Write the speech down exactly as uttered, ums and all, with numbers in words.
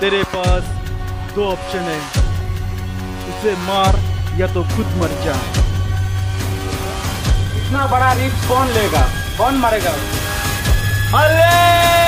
तेरे पास दो ऑप्शन है, उसे मार या तो खुद मर जा। इतना बड़ा रिस्क कौन लेगा, कौन मरेगा? अरे